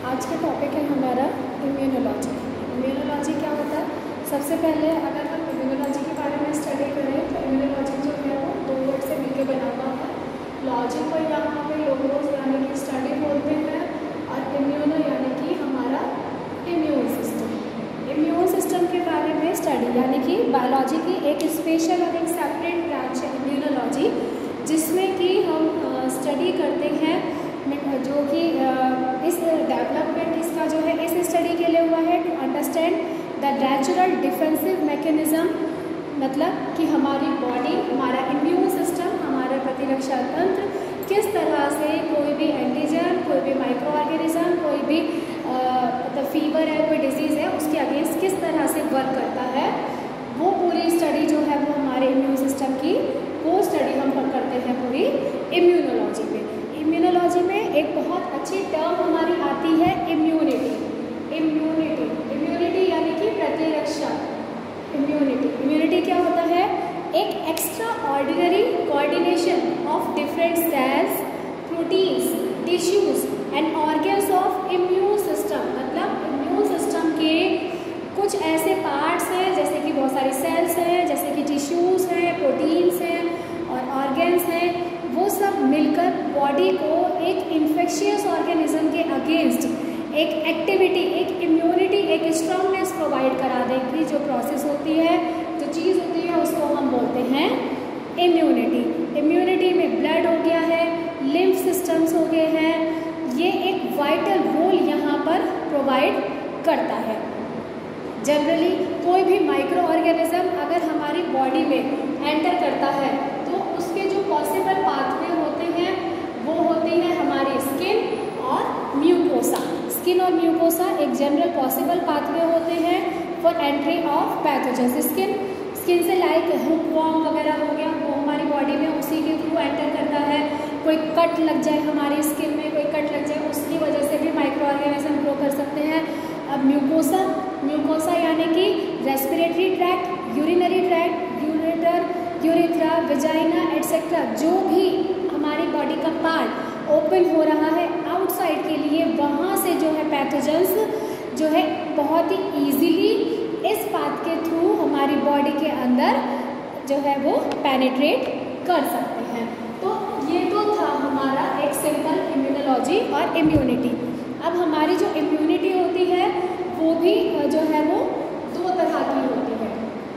आज का टॉपिक है हमारा इम्यूनोलॉजी। इम्यूनोलॉजी क्या होता है? सबसे पहले अगर हम इम्यूनोलॉजी के बारे में स्टडी करें तो इम्यूनोलॉजी जो है वो दो वर्ड से मिलकर बना हुआ है। लॉजी को यहाँ पे लोगोस यानी कि स्टडी बोलते हैं और इम्यूनो यानी कि हमारा इम्यून सिस्टम। इम्यून सिस्टम के बारे में स्टडी यानी कि बायोलॉजी की एक स्पेशल और एक सेपरेट ब्रांच है इम्यूनोलॉजी, जिसमें कि हम स्टडी करते हैं जो कि इस डेवलपमेंट इसका जो है इस स्टडी के लिए हुआ है to understand the natural defensive mechanism, मतलब कि हमारी बॉडी, हमारा इम्यून सिस्टम, हमारा प्रतिरक्षा तंत्र किस तरह से कोई भी एंटीजन, कोई भी माइक्रो ऑर्गेनिज्म, कोई भी मतलब फीवर है, कोई डिजीज़ है, उसके अगेंस्ट किस तरह से वर्क करता है, वो पूरी स्टडी जो है वो हमारे इम्यून सिस्टम की वो स्टडी हम करते हैं पूरी इम्यूनोलॉजी में। इम्यूनोलॉजी में एक बहुत अच्छी टर्म हमारी आती है इम्यूनिटी। इम्यूनिटी इम्यूनिटी यानी कि प्रतिरक्षा। इम्यूनिटी क्या होता है? एक extraordinary coordination of different cells, proteins, tissues and organs of immune system. मतलब इम्यून सिस्टम के कुछ ऐसे पार्ट्स हैं, जैसे कि बहुत सारी सेल्स हैं, जैसे कि टिश्यूज हैं, प्रोटीन्स हैं और ऑर्गन्स हैं, वो सब मिलकर बॉडी को एक इन्फेक्शियस ऑर्गेनिज्म के अगेंस्ट एक एक्टिविटी, एक इम्यूनिटी, एक स्ट्रांगनेस प्रोवाइड करा देगी। जो प्रोसेस होती है, जो चीज़ होती है, उसको हम बोलते हैं इम्यूनिटी। इम्यूनिटी में ब्लड हो गया है, लिम्फ सिस्टम्स हो गए हैं, ये एक वाइटल रोल यहाँ पर प्रोवाइड करता है। जनरली कोई भी माइक्रो ऑर्गेनिज्म अगर हमारी बॉडी में एंटर करता है तो उसके जो पॉसिबल पाथवे होते हैं वो होती है हमारी स्किन और म्यूकोसा। स्किन और म्यूकोसा एक जनरल पॉसिबल पाथवे होते हैं for entry of pathogens. Skin से लाइक हुकवॉर्म वगैरह हो गया, वो हमारी बॉडी में उसी के थ्रू एंटर करता है। कोई कट लग जाए हमारी स्किन में, कोई कट लग जाए, उसकी वजह से भी माइक्रो ऑर्गेनिज्म ग्रो कर सकते हैं। अब म्यूकोसा यानी कि respiratory tract, urinary tract, ureter, urethra, vagina etcetera, जो भी हमारी बॉडी का पार्ट ओपन हो रहा है आउटसाइड के लिए, वहाँ से जो है पैथोजेंस जो है बहुत ही ईजीली इस पाथ के थ्रू हमारी बॉडी के अंदर जो है वो पेनिट्रेट कर सकते हैं। तो ये तो था हमारा एक सिंपल इम्यूनोलॉजी और इम्यूनिटी। अब हमारी जो इम्यूनिटी होती है वो भी जो है वो दो तरह की होती है।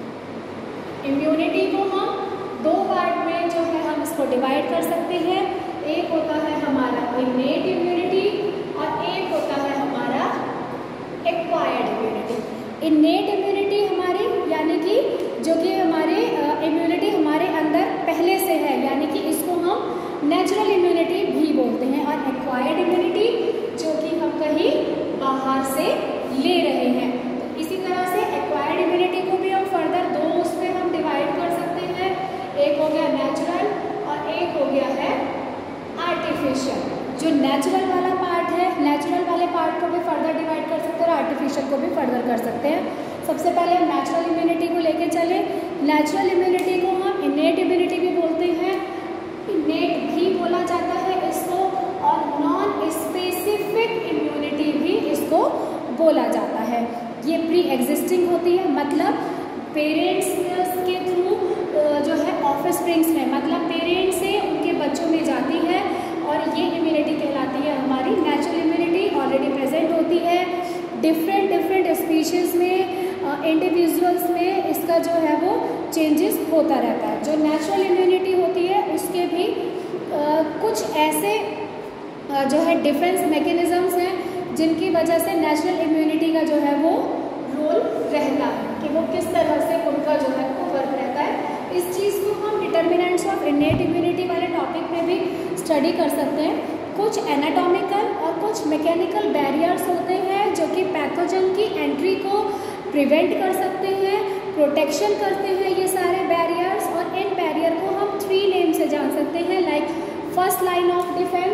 इम्यूनिटी को हम दो पार्ट में जो है हम इसको डिवाइड कर सकते हैं। एक होता है हमारा इनेट इम्यूनिटी और एक होता है हमारा एक्वायर्ड इम्यूनिटी। इनेट इम्यूनिटी हमारी यानी कि जो कि हमारे इम्यूनिटी हमारे अंदर पहले से है, यानी कि इसको हम नेचुरल इम्यूनिटी भी बोलते हैं। और एक्वायर्ड इम्यूनिटी जो कि हम कहीं बाहर से ले रहे हैं। तो इसी तरह से एक्वायर्ड इम्यूनिटी को भी हम फर्दर दो उसमें हम डिवाइड कर सकते हैं। एक हो गया नेचुरल और एक हो गया है आर्टिफिशियल। जो नेचुरल वाला पार्ट है, नेचुरल वाले पार्ट को भी फर्दर डिवाइड कर सकते हैं और आर्टिफिशियल को भी फर्दर कर सकते हैं। सबसे पहले हम नेचुरल इम्यूनिटी को लेके चले। नेचुरल इम्यूनिटी को हम इनेट इम्यूनिटी भी बोलते हैं, इनेट भी बोला जाता है इसको, और नॉन स्पेसिफिक इम्यूनिटी भी इसको बोला जाता है। ये प्री एग्जिस्टिंग होती है, मतलब पेरेंट्स के थ्रू जो है ऑफस्प्रिंग्स में, मतलब पेरेंट्स से उनके बच्चों में जाती है और ये इम्यूनिटी कहलाती है हमारी नेचुरल इम्यूनिटी। ऑलरेडी प्रेजेंट होती है डिफरेंट स्पीशीज़ में, इंडिविजुअल्स में इसका जो है वो चेंजेस होता रहता है। जो नेचुरल इम्यूनिटी होती है उसके भी कुछ ऐसे जो है डिफेंस मैकेनिज़म्स हैं जिनकी वजह से नेचुरल इम्यूनिटी का जो है वो रोल रहता है कि वो किस तरह से उनका जो है वो वर्क रहता है। इस चीज़ को हम डिटर्मिनेंट्स ऑफ इनेट इम्यूनिटी वाले टॉपिक में भी स्टडी कर सकते हैं। कुछ एनाटॉमिकल और कुछ मैकेनिकल बैरियर्स होते हैं जो कि पैथोजन की एंट्री को प्रिवेंट कर सकते हैं, प्रोटेक्शन करते हैं ये सारे बैरियर्स। और इन बैरियर को हम 3 नेम से जान सकते हैं, like first line of defence,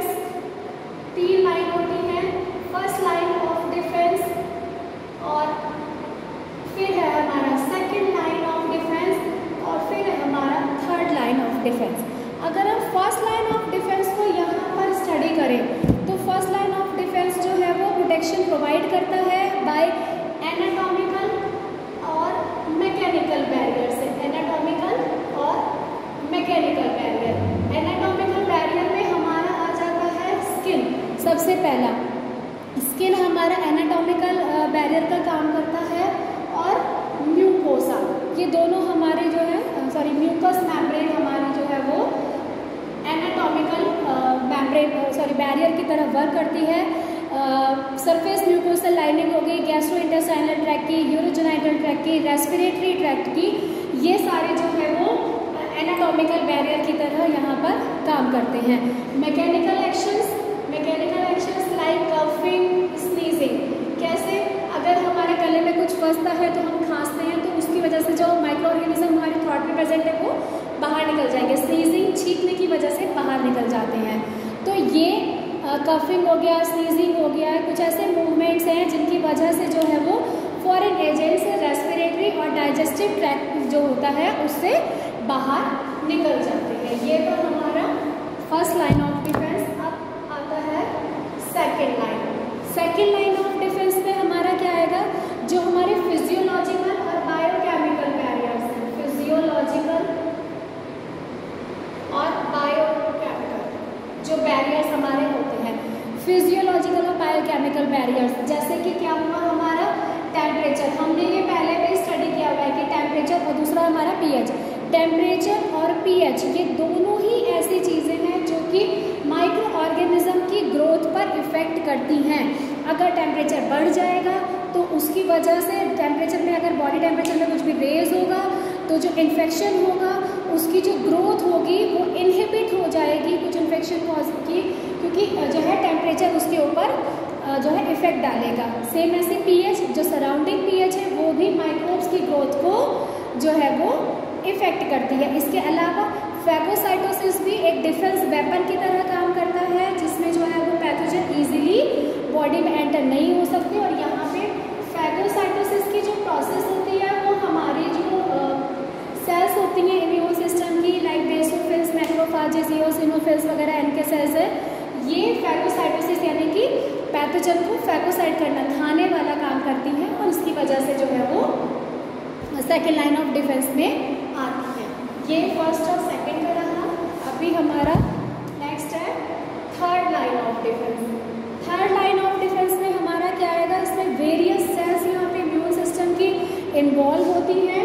3 line होती हैं, फर्स्ट लाइन ऑफ डिफेंस, और फिर है हमारा सेकंड लाइन ऑफ डिफेंस, और फिर है हमारा थर्ड लाइन ऑफ डिफेंस। अगर हम फर्स्ट लाइन ऑफ डिफेंस को यहाँ पर स्टडी करें तो फर्स्ट लाइन ऑफ डिफेंस जो है वो प्रोटेक्शन बाय एनाटॉमिकल और मैकेनिकल बैरियर से। एनाटॉमिकल और मैकेनिकल बैरियर। एनाटॉमिकल बैरियर में हमारा आ जाता है स्किन। सबसे पहला स्किन हमारा एनाटॉमिकल बैरियर का काम करता है, और म्यूकोसा, ये दोनों हमारे जो है म्यूकस मेम्ब्रेन हमारी जो है वो एनाटॉमिकल बैरियर की तरह वर्क करती है। सरफेस म्यूकोसल लाइनिंग हो गई, गैस्ट्रोइंटेस्टाइनल ट्रैक्ट की, यूरोजेनाइटल ट्रैक्ट की, रेस्पिरेटरी ट्रैक्ट की, ये सारे जो है वो एनाटॉमिकल बैरियर की तरह यहाँ पर काम करते हैं। Mechanical actions like coughing, sneezing. कैसे? अगर हमारे गले में कुछ फंसता है तो हम खांसते हैं, तो उसकी वजह से जो माइक्रो ऑर्गेनिज्म हमारे थ्रोट में प्रेजेंट है वो बाहर निकल जाएंगे। स्नीजिंग, छींकने की वजह से बाहर निकल जाते हैं। तो ये कफिंग हो गया, स्नीजिंग हो गया, कुछ ऐसे मूवमेंट्स हैं जिनकी वजह से जो है वो फॉरेन एजेंट्स रेस्पिरेटरी और डाइजेस्टिव ट्रैक्ट जो होता है उससे बाहर निकल जाते हैं। ये तो हमारा फर्स्ट लाइन ऑफ डिफेंस। अब आता है second line. Second line of defence में हमारा क्या आएगा? जो हमारे फिजियोलॉजिकल और बायोकेमिकल बैरियर्स हैं, फिजियोलॉजिकल और बायोकेमिकल जो बैरियर्स हमारे होते हैं, फिजियोलॉजिकल और बायोकेमिकल बैरियर्स, जैसे कि क्या हुआ हमारा टेम्परेचर। हमने ये पहले भी स्टडी किया हुआ है कि टेम्परेचर और दूसरा हमारा पीएच। टेम्परेचर और पीएच ये दोनों ही ऐसी चीज़ें हैं जो कि माइक्रो ऑर्गेनिज्म की ग्रोथ पर इफ़ेक्ट करती हैं। अगर टेम्परेचर बढ़ जाएगा तो उसकी वजह से टेम्परेचर में, अगर बॉडी टेम्परेचर में कुछ भी रेज होगा तो जो इन्फेक्शन होगा उसकी जो ग्रोथ होगी वो इनहिबिट हो जाएगी कुछ इन्फेक्शन कॉज की, क्योंकि जो है टेम्परेचर उसके ऊपर जो है इफेक्ट डालेगा। सेम ऐसे पीएच, जो सराउंडिंग पीएच है वो भी माइक्रोब्स की ग्रोथ को जो है वो इफेक्ट करती है। इसके अलावा फैगोसाइटोसिस भी एक डिफेंस वेपन की तरह काम करता है, जिसमें जो है वो पैथोजन इजीली बॉडी में एंटर नहीं हो सकते। और यहाँ पे फैगोसाइटोसिस की जो प्रोसेस होती है वो हमारी जो सेल्स होती हैं इम्यून सिस्टम की, लाइक बेसोफिल्स, मैक्रोफेजेस, इओसिनोफिल्स वगैरह इनके सेल्स है, ये फैगोसाइटोसिस यानी कि पैथोजन को फैगोसाइट करना, खाने वाला काम करती है, और इसकी वजह से जो है वो सेकेंड लाइन ऑफ डिफेंस में आती है। ये फर्स्ट और सेकेंड का रहा। अभी हमारा नेक्स्ट है third line of defence. Third line of defence में हमारा क्या आएगा? इसमें वेरियस सेल्स यहाँ पे इम्यून सिस्टम की इन्वॉल्व होती हैं,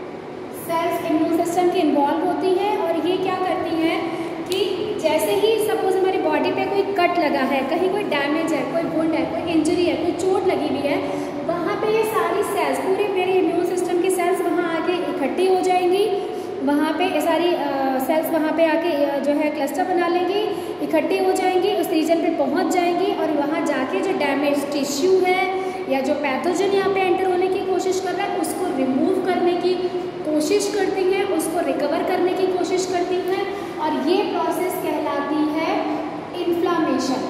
सेल्स इम्यून सिस्टम की इन्वॉल्व होती हैं, और ये क्या करती हैं कि जैसे ही सपोज हमारी बॉडी पे कोई कट लगा है, कहीं कोई डैमेज है, कोई वुंड है, कोई इंजरी है, कोई चोट लगी हुई है, वहाँ पे ये सारी सेल्स, पूरे मेरे इम्यून सिस्टम की सेल्स वहाँ आके इकट्ठी हो जाएंगी। वहाँ पे ये सारी सेल्स वहाँ पे आके जो है क्लस्टर बना लेंगी, इकट्ठी हो जाएंगी, उस रीजन पे पहुँच जाएंगी, और वहाँ जाके जो डैमेज टिश्यू है या जो पैथोजन यहाँ पे एंटर होने की कोशिश कर रहा है उसको रिमूव करने की कोशिश करती हैं, उसको रिकवर करने की कोशिश करती हैं, और ये प्रोसेस कहलाती है इन्फ्लामेशन।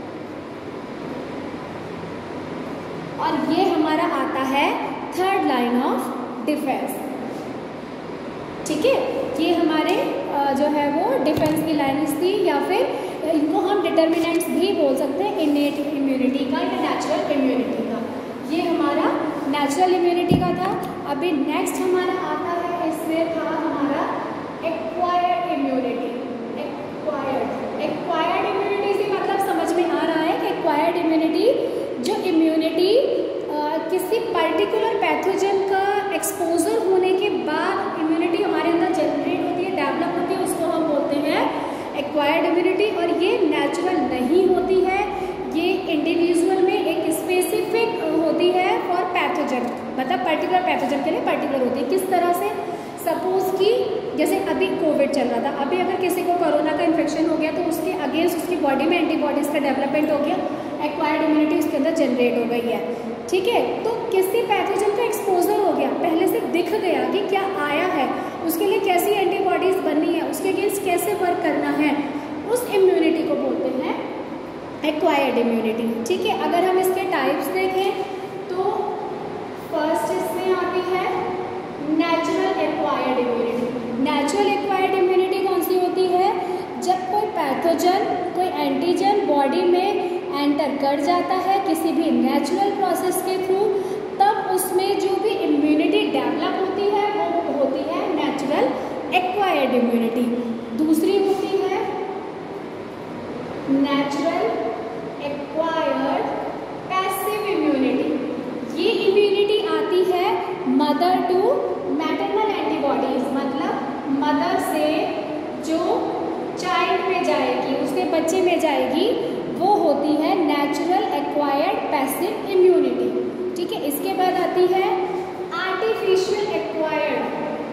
और ये हमारा आता है थर्ड लाइन ऑफ डिफेंस। ठीक है, ये हमारे जो है वो डिफेंस की लाइन्स थी, या फिर इनको हम डिटर्मिनेंट्स भी बोल सकते हैं, इनेट इम्यूनिटी का या नेचुरल इम्यूनिटी का। ये हमारा नेचुरल इम्यूनिटी का था। अभी नेक्स्ट हमारा आता है, इसमें था हमारा एक्वायर्ड इम्यूनिटी। एक्वायर्ड इम्यूनिटी से मतलब समझ में आ रहा है कि एक्वायर्ड इम्यूनिटी, जो इम्यूनिटी किसी पर्टिकुलर पैथोजन का एक्सपोजर होने के बाद इम्यूनिटी हमारे अंदर जनरेट होती है, डेवलप होती है, उसको हम बोलते हैं एक्वायर्ड इम्यूनिटी। और ये नेचुरल नहीं होती है, ये इंडिविजुअल में एक स्पेसिफिक होती है फॉर पैथोजन, मतलब पर्टिकुलर पैथोजन के लिए पर्टिकुलर होती है। किस तरह से? सपोज कि जैसे अभी कोविड चल रहा था, अभी अगर किसी को कोरोना का इन्फेक्शन हो गया तो उसके अगेंस्ट उसकी बॉडी में एंटीबॉडीज़ का डेवलपमेंट हो गया, एक्वायर्ड इम्यूनिटी उसके अंदर जनरेट हो गई है। ठीक है, तो किसी पैथोजन का एक्सपोजर हो गया, पहले से दिख गया कि क्या आया है, उसके लिए कैसी एंटीबॉडीज़ बननी है, उसके अगेंस्ट कैसे वर्क करना है, उस इम्यूनिटी को बोलते हैं एक्वायर्ड इम्यूनिटी। ठीक है, अगर हम इसके टाइप्स देखें तो फर्स्ट इसमें आती है natural acquired immunity. Natural acquired immunity कौन सी होती है? जब कोई पैथोजन, कोई एंटीजन बॉडी में एंटर कर जाता है किसी भी नेचुरल प्रोसेस के थ्रू, तब उसमें जो भी इम्यूनिटी डेवलप होती है वो होती है नेचुरल एक्वायर्ड इम्यूनिटी। दूसरी होती है नेचुरल एक्वायर्ड पैसिव इम्यूनिटी। ये इम्यूनिटी आती है मदर टू मैटरनल एंटीबॉडीज, मतलब मदर से जो चाइल्ड में जाएगी, उसके बच्चे में जाएगी, वो होती है नेचुरल एक्वायर्ड पैसिव इम्यूनिटी। ठीक है, इसके बाद आती है artificial acquired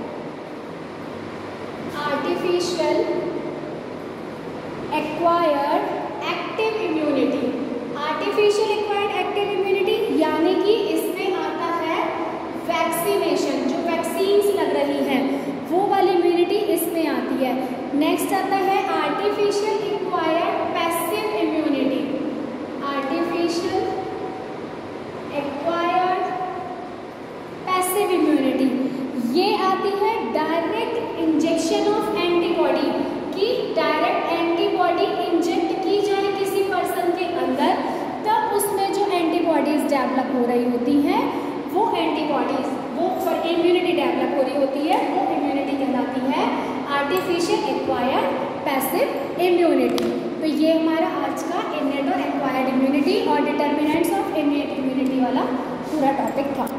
active immunity. Artificial acquired active immunity यानी कि इसमें आता है वैक्सीनेशन, जो वैक्सीन्स लग रही हैं वो वाली इम्यूनिटी इसमें आती है। नेक्स्ट आता है artificial acquired passive immunity. Artificial acquired passive immunity ये आती है डायरेक्ट इंजेक्शन ऑफ एंटीबॉडी, कि डायरेक्ट एंटीबॉडी इंजेक्ट की जाए किसी पर्सन के अंदर, तब उसमें जो एंटीबॉडीज डेवलप हो रही होती हैं वो एंटीबॉडीज, वो इम्यूनिटी डेवलप हो रही होती है, वो इम्यूनिटी कहलाती है आर्टिफिशियल एक्वायर्ड पैसिव इम्यूनिटी। तो ये हमारा आज का इनेट और एक्वायर्ड इम्यूनिटी और डिटर्मिनेंट्स ऑफ इनेट इम्यूनिटी वाला पूरा टॉपिक था।